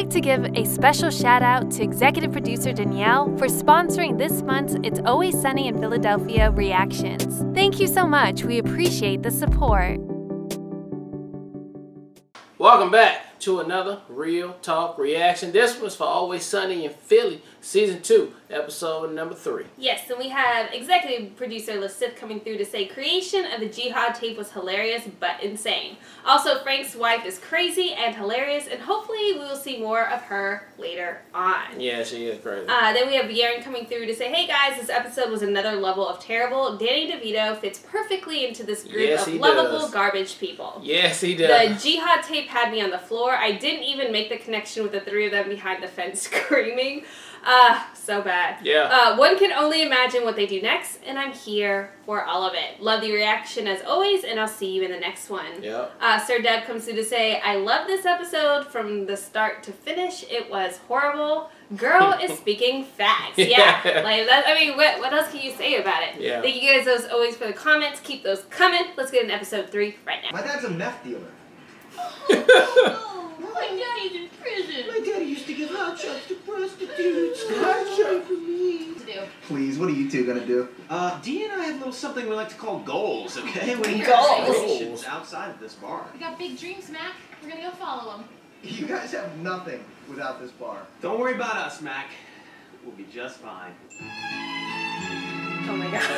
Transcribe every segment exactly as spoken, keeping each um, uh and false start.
like to give a special shout out to executive producer Danielle for sponsoring this month's It's Always Sunny in Philadelphia reactions. Thank you so much. We appreciate the support. Welcome back to another Real Talk reaction. This was for Always Sunny in Philly, Season two, Episode number three. Yes, and we have executive producer Lasif coming through to say creation of the Jihad tape was hilarious but insane. Also, Frank's wife is crazy and hilarious, and hopefully we will see more of her later on. Yeah, she is crazy. Uh, then we have Yaren coming through to say, hey guys, this episode was another level of terrible. Danny DeVito fits perfectly into this group yes, of he lovable does. garbage people. Yes, he does. The Jihad tape had me on the floor. I didn't even make the connection with the three of them behind the fence screaming. Uh, so bad. Yeah. Uh, one can only imagine what they do next, and I'm here for all of it. Love the reaction as always, and I'll see you in the next one. Yep. Uh, Sir Deb comes through to say, I love this episode from the start to finish. It was horrible. Girl is speaking facts. Yeah. Yeah. Like that, I mean, what, what else can you say about it? Yeah. Thank you guys as always for the comments. Keep those coming. Let's get in episode three right now. My dad's a meth dealer. My daddy's in prison. My daddy used to give hot shots to prostitutes. Hot shot for me. To do. Please, what are you two gonna do? Uh, Dee and I have a little something we like to call goals, okay? We Goals. outside of this bar. We got big dreams, Mac. We're gonna go follow them. You guys have nothing without this bar. Don't worry about us, Mac. We'll be just fine. Oh my god.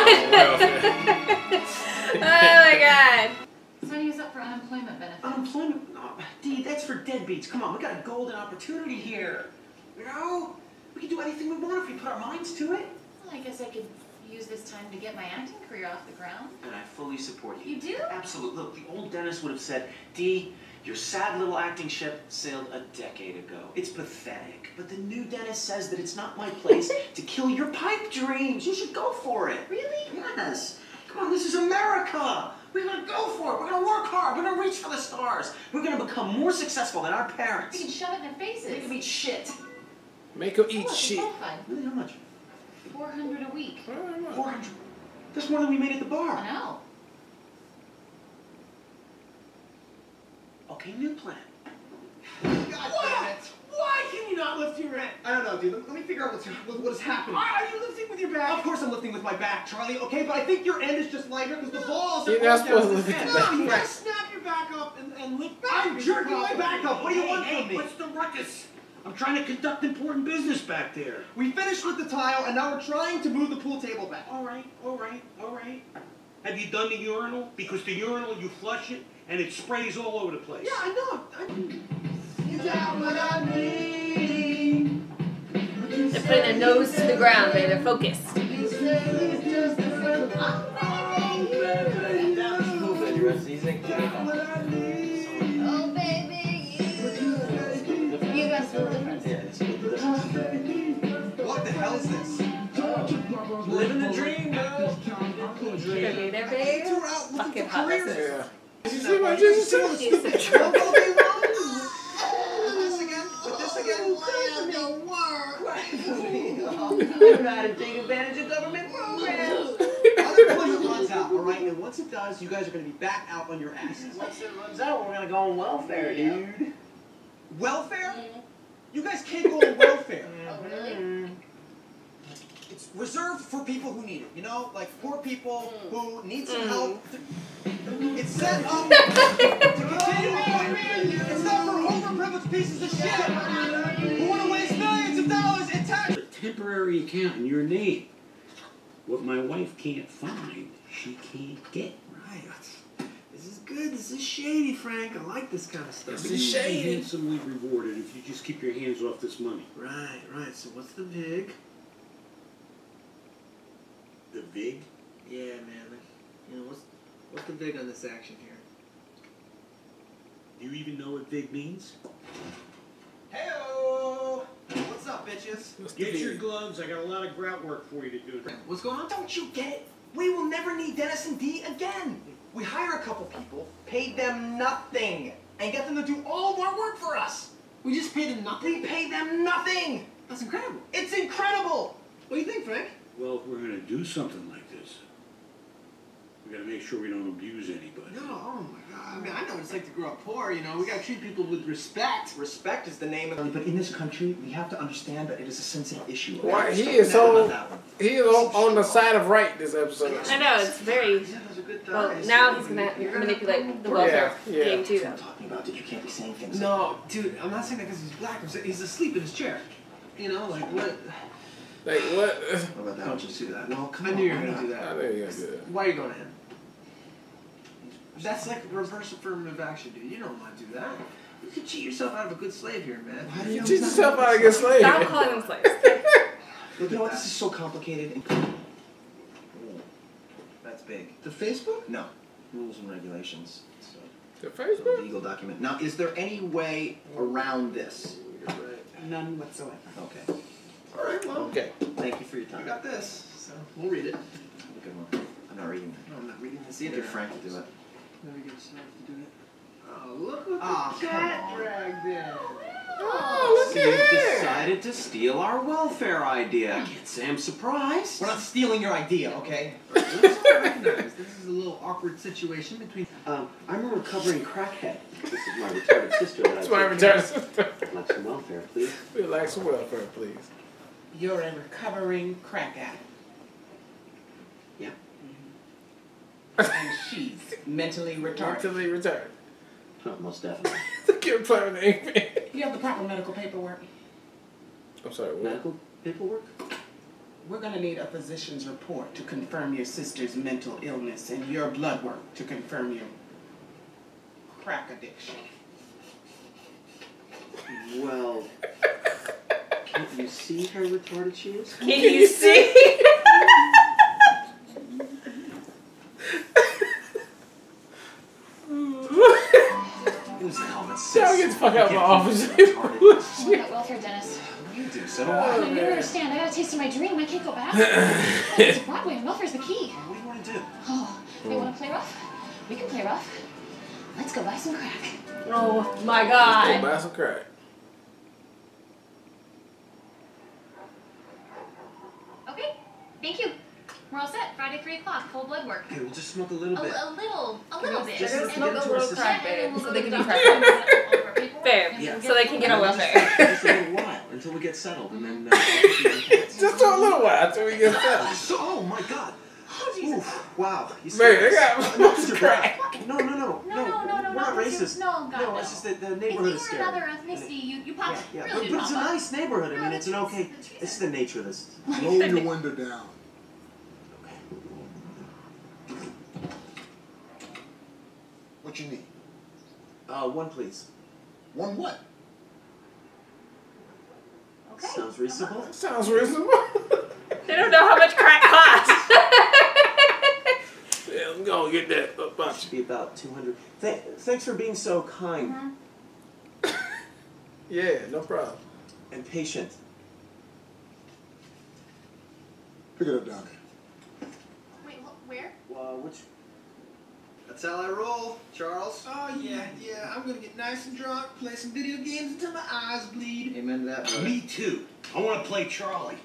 Oh my god. Sonny is up for unemployment benefits. Unemployment? Oh, Dee, that's for deadbeats. Come on, we got a golden opportunity here. You know? We can do anything we want if we put our minds to it. Well, I guess I could use this time to get my acting career off the ground. And I fully support you. You do? Absolutely. Look, the old Dennis would have said, Dee, your sad little acting ship sailed a decade ago. It's pathetic. But the new Dennis says that it's not my place to kill your pipe dreams. You should go for it. Really? Yes. Come on, this is America. We're gonna go for it. We're gonna work hard. We're gonna reach for the stars. We're gonna become more successful than our parents. We can shove it in their faces. Make them eat shit. Make him Oh, eat it's shit. fun. Really, how much? Four hundred a week. Four hundred. That's more than we made at the bar. I know. Okay, new plan. God damn it. Why can you not lift your rent? I don't know, dude. Let, let me figure out what's, what, what is happening. Are you lifting with your back? Of course I'm lifting with my back, Charlie, okay? But I think your end is just lighter because the balls are You're not going down supposed to the lift end. your back. No, you gotta snap your back up and, and lift back. I'm jerking my back up. What do you Hey, want hey, from me? what's the ruckus? I'm trying to conduct important business back there. We finished with the tile, and now we're trying to move the pool table back. All right, all right, all right. Have you done the urinal? Because the urinal, you flush it, and it sprays all over the place. Yeah, I know. I... You got what I need. They're putting their nose to the ground, baby. They're focused. You say it's just a friend. Oh, baby, you. You guys feel different. What the hell is this? Living the dream, girl. Okay, they're big. Two are out looking Fucking for hot. careers. Yeah. Did you see my Jesus? Don't go be wrong. With this again? With this again? You know how to take advantage of government programs. Unemployment runs out, all right? And once it does, you guys are going to be back out on your asses. Once it runs out, we're gonna go on welfare, dude. Welfare? You guys can't go on welfare. Oh, really? It's reserved for people who need it, you know? Like poor people who need some help. It's set up to continue. It's not for overprivileged pieces of shit who want to waste millions of dollars in tax. A temporary account in your name. What my wife can't find, she can't get. Right. This is good. This is shady, Frank. I like this kind of stuff. This is shady. Handsomely rewarded if you just keep your hands off this money. Right, right. So what's the vig? The vig? Yeah, man. Like, you know, what's what's the vig on this action here? Do you even know what vig means? Heyo! What's up, bitches? Get your gloves. I got a lot of grout work for you to do. What's going on? Don't you get it? We will never need Dennis and Dee again. We hire a couple people, paid them nothing, and get them to do all of our work for us. We just pay them nothing? We pay them nothing. That's incredible. It's incredible. What do you think, Frank? Well, if we're going to do something like this, we We gotta make sure we don't abuse anybody. No, oh my God. I mean, I know what it's like to grow up poor, you know. We gotta treat people with respect. Respect is the name of it. But in this country, we have to understand that it is a sensitive issue. Why Okay? he Stop is that so about that one. he is on, on the side of right this episode. I know, it's very... Yeah, those are good Well, guys. now he's gonna manipulate the welfare Yeah, yeah. game too, That's what I'm though. talking about, dude. You can't be saying things No, dude, I'm not saying that because he's black. I'm saying he's asleep in his chair. You know, like what? Like what? like What about that? Don't you do that? Well, come I on. knew you were why gonna not? do I that. know you're gonna do that. Why are you going to him? That's like reverse affirmative action, dude. You don't want to do that. You could cheat yourself out of a good slave here, man. Why do You you teach yourself how to get slave. Stop calling them slaves. Look, you know what? This is so complicated. And... Ooh, that's big. The Facebook? No. Rules and regulations. So, The it's a Facebook? legal document. Now, is there any way around this? You're right. None whatsoever. Okay. All right, well, Okay. Thank you for your I time. got this, so we'll read it. Have a good one. I'm not reading it. No, I'm not reading this Get either. your Frank to do it. Let me get Sarah to do it. Oh, look what Oh, the come cat on. dragged in. Oh, look So at you've him. decided to steal our welfare idea. I can't say I'm surprised. We're not stealing your idea, okay? Let's recognize this is a little awkward situation between. Um, I'm a recovering crackhead. This is my retarded sister that That's I why I take returned care sister. of. Like some welfare, please. We'd like some welfare, please. You're a recovering crack addict. Yeah. And she's mentally retarded. Mentally retarded. Oh, most definitely. Can't play with the ink pen. You have the proper medical paperwork. I'm sorry, what? Medical paperwork? We're going to need a physician's report to confirm your sister's mental illness and your blood work to confirm your crack addiction. Well, can't you see how retarded she is? Can you see? Who's the helmet? Y'all get the fuck out of my office. I want that welfare, Dennis. You do, so do Oh, I. you don't understand. I got a taste of my dream. I can't go back. It's Broadway and welfare's the key. What do you want to do? Oh, they want to play rough? We can play rough. Let's go buy some crack. Oh my Go god. buy some crack. Okay, thank you. We're all set. Friday, three o'clock. Full blood work. Okay, we'll just smoke a little A, bit. a little, a little bit. Just And- smoke and- a little crack, and- and so they can we'll do go crack. to- Fair. Yeah. So they can get on welfare. Just a little while until we get settled, and then. Uh, Just for a little while until we get settled. So, oh my God. Oof, wow. You Man, they us. got No, some Mister crack. Black. No, no, no, no. No, no, no, no, We're no. not because racist. you- No, God, No, no. it's just that the If neighborhood you is were scared. another ethnicity, you, you Yeah, popped yeah. really But, did but it's a pop up. nice neighborhood. I No, mean, the it's an trees- okay. the trees It's the nature of this. Roll your window down. What you need? Uh, one, please. One what? Okay. Sounds reasonable. Sounds reasonable. They don't know how much crack costs. Yeah, I'm gonna get that up That out should be about two hundred. Th thanks for being so kind Mhm. you. Yeah, no problem. and patient. Pick it up down there. Wait, wh- where? Uh, which? That's how I roll, Charles. Oh yeah, yeah. I'm gonna get nice and drunk, play some video games until my eyes bleed. Amen to that. Brother. Me too. I want to play Charlie.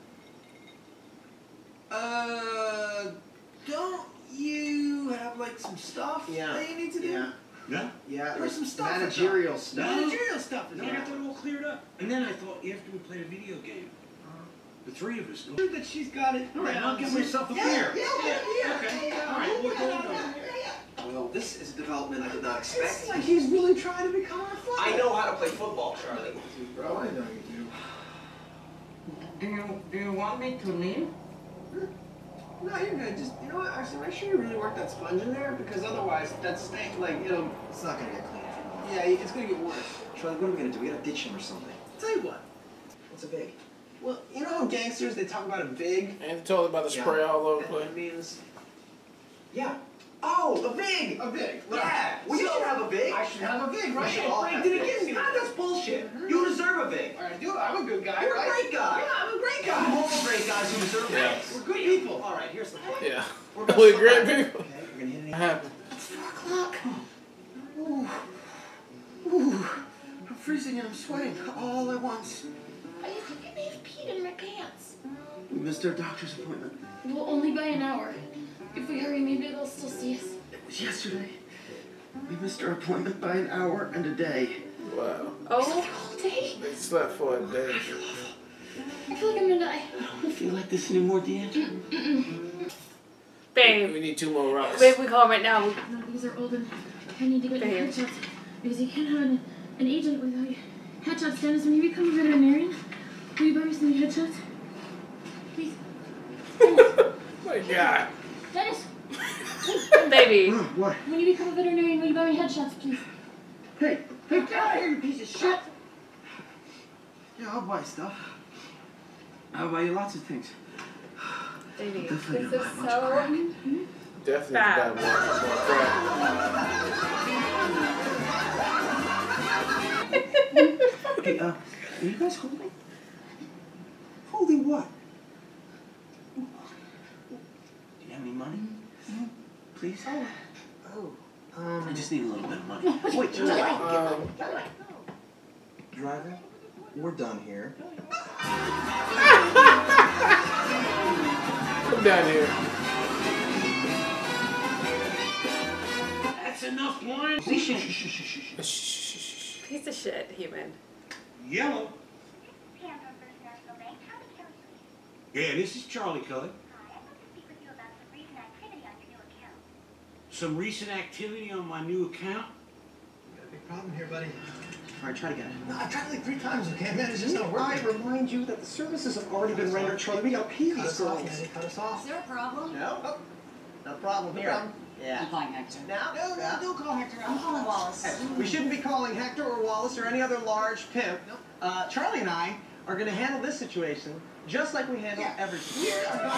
Uh, don't you have like some stuff Yeah. that you need to do? Yeah. No? Yeah, Like there's some stuff. managerial that's stuff. up. Managerial stuff. Is No, I yeah. got that all cleared up. And then I thought after we played a video game, the three of us go. Sure that she's got it. All right, down. I'll get myself a yeah, beer. Yeah, yeah, yeah. Okay. yeah. All right, we'll go Yeah, on. yeah, yeah. Well, this is a development I did not It's expect. like he's really trying to become our father. I know how to play football, Charlie. Bro, I know you do. Do you, do you want me to leave? No, you're good. Just, you know what? Actually, make sure you really work that sponge in there because otherwise, that stank, like, it'll. It's not gonna get clean. Yeah, it's gonna get worse. Charlie, what are we gonna do? We gotta ditch him or something. Tell you what. What's a big? Well, you know how gangsters, they talk about a vig? And told about the Yeah. spray all over the That place. means. Yeah. Oh, a vig. A vig. Yeah. Well, you should have a vig. I should have a vig, We right? should all Frank have did it vigs. again. Ah, that's bullshit. Mhm. You deserve a vig. All right, dude, I'm a good guy, You're a right? great guy. Yeah, I'm a great We're guy. all great guys who deserve Yeah. vigs. We're good people. All right, here's the point. Yeah. We're gonna We're slip great back. people. Okay, we're gonna hit it. What happened? It's four o'clock. Ooh. Ooh. I'm freezing and I'm sweating all at once. I think I may have peed in my pants. We missed our doctor's appointment. Well, only by an hour. If we hurry, maybe they'll still see us. It was yesterday. We missed our appointment by an hour and a day. Wow. Oh. All day? They slept for a day. I feel like I'm gonna die. I don't feel like this anymore, Deanne. Babe. We need two more rocks. Babe, we call him right now. No, these are old and I need to get your Babe. headshots. Because you can't have an, an agent without your headshots. Dennis, when you become a veterinarian, will you buy me some headshots? Please. Oh my God. Dennis! Baby. What? When you become a veterinarian, will you buy me headshots, please? Hey, hey, get out of here, you piece of shit! Yeah, I'll buy stuff. I'll buy you lots of things. Baby, Definitely this gonna is buy a bunch of crap. so Definitely Bad. got more, more crap. Hey, uh, are you guys holding? Holding what? Do you have any money? Please? Oh. Oh. Um, I just need a little bit of money. Wait, just Um, Driver, we're done here. Come down here. That's enough wine. Shh, shh, shh, shh, shh. piece of shit human. Yellow. Yeah, this is Charlie Kelly. Some recent activity on my new account? Got a big problem here, buddy. All right, try to get it. No, I've tried like three times, okay, man? It's just not I working. remind you that the services have already been rendered, Charlie. We gotta pay Cut these us off, girls. man. Cut us off. Is there a problem? No. Oh, no problem here. I'm Yeah. calling Hector. Now? No, no, Yeah. don't call Hector. I'm calling Wallace. Hey, we shouldn't be calling Hector or Wallace or any other large pimp. Uh, Charlie and I are going to handle this situation just like we handle everything.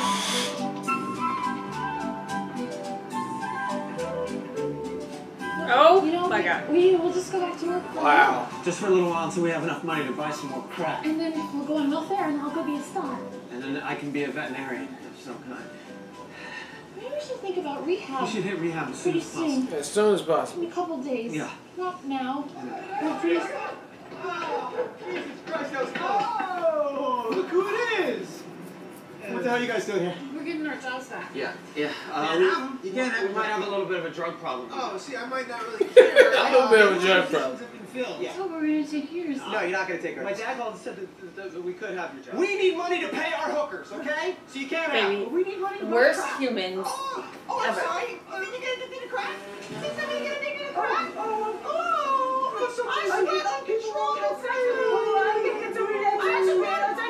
Oh You know, my God. we, we'll just go back to work. Wow. Just for a little while until we have enough money to buy some more crap. And then we'll go on welfare and I'll go be a star. And then I can be a veterinarian of some kind. Maybe we should think about rehab. We should hit rehab as soon Pretty as possible. soon. As soon as possible. In a couple days. Yeah. Not now. No, please. Oh, Jesus Christ, that was close. Oh, look who it is. What the hell are you guys doing here? We're getting our jobs back. Yeah, yeah. Can't have 'em. we, You can't have we 'em. might have a little bit of a drug problem. Oh, see, I might not really care. A little bit of a drug problem. Positions have been filled. I thought we were going to take yours. No, you're not going to take our My dad called and said that, that, that we could have your job. We need money to pay our hookers, okay? So you can't have. Baby. We need money to buy Worst crack. humans Oh, oh, I'm ever. sorry. Oh, you're gonna addicted to crack? Is somebody gonna addicted to crack? Oh, oh, I'm so I swear I'm control. I'm gonna get somebody that I swear I'm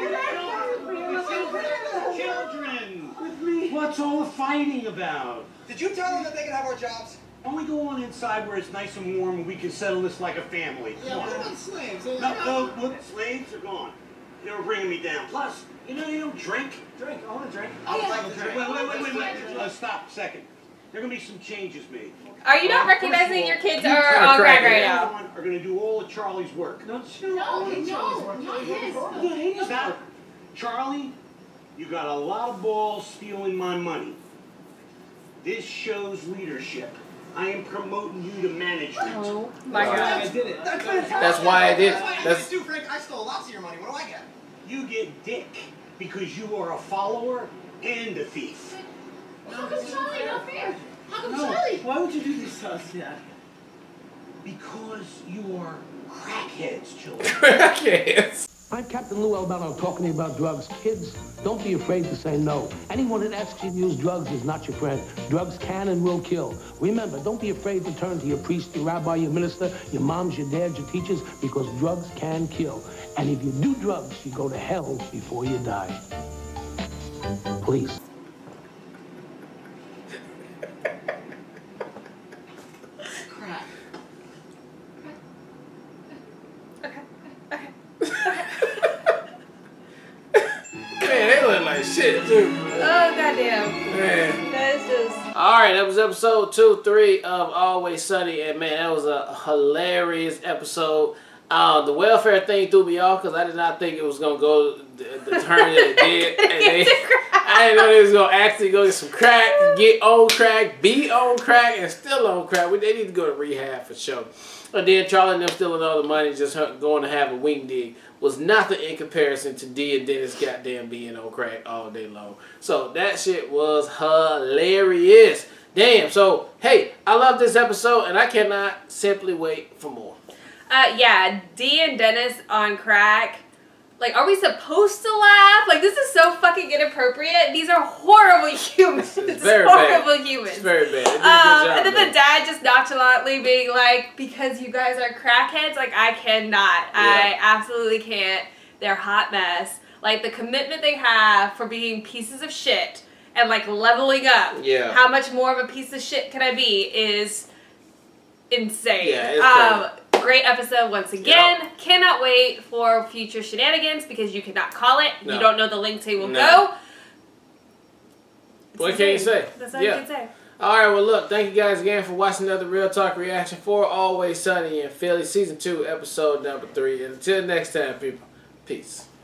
Children! With me? What's all the fighting about? Did you tell them that they can have our jobs? Why don't we go on inside where it's nice and warm and we can settle this like a family? Yeah, Come what on. about slaves? No, no, look, slaves are gone. They were bringing me down. Plus, you know, you don't drink. Drink. I want to drink. Oh, yeah. I'd like to Wait, drink. wait, wait, wait, wait. Uh, stop a second. There are going to be some changes made. Are you not Well, first of recognizing all, your kids you are kinda on crack crack, right yeah. now? Are going to do all of Charlie's work. No, chill. No, Hey, no, Charlie's not his. Yeah, his work. Charlie, you got a lot of balls stealing my money. This shows leadership. I am promoting you to management. Oh my Wow. God. I did it. That's fantastic. That's why I did it. That's why I That's- did it too, Frank. I stole lots of your money. What do I get? You get dick because you are a follower and a thief. How come Charlie? Not fair. How come No, Charlie? why would you do this to us, Dad? Because you are crackheads, children. Crackheads. I'm Captain Lou Albano talking to you about drugs. Kids, don't be afraid to say no. Anyone that asks you to use drugs is not your friend. Drugs can and will kill. Remember, don't be afraid to turn to your priest, your rabbi, your minister, your moms, your dads, your teachers, because drugs can kill. And if you do drugs, you go to hell before you die. Please. Crap. Man, they look like shit, too. Oh goddamn. Man. That's just. Alright, that was episode two, three of Always Sunny, and man, that was a hilarious episode. Uh, the welfare thing threw me off because I did not think it was going to go the, the turn that it did. And they, I didn't know they was going to actually go get some crack, get on crack, be on crack, and still on crack. They need to go to rehab for sure. And then Charlie and them stealing all the money, just going to have a wing dig. was nothing in comparison to D and Dennis goddamn being on crack all day long. So that shit was hilarious. Damn. So, hey, I love this episode, and I cannot simply wait for more. Uh, yeah, D and Dennis on crack. Like, are we supposed to laugh? Like, this is so fucking inappropriate. These are horrible humans. It's very horrible bad. humans. It's very bad. It did a good Um, job, and then though. the dad just nonchalantly being like, because you guys are crackheads, like, I cannot. I absolutely can't. They're a hot mess. Like, the commitment they have for being pieces of shit and, like, leveling up. Yeah. How much more of a piece of shit can I be is insane. Yeah, it's um, crazy. Great episode once again. Yep. Cannot wait for future shenanigans because you cannot call it. No. You don't know the lengths they will No. go. What can you say? That's all Yeah. you can say. All right, well, look, thank you guys again for watching another Real Talk reaction for Always Sunny in Philly, Season two, Episode number three. And until next time, people, peace.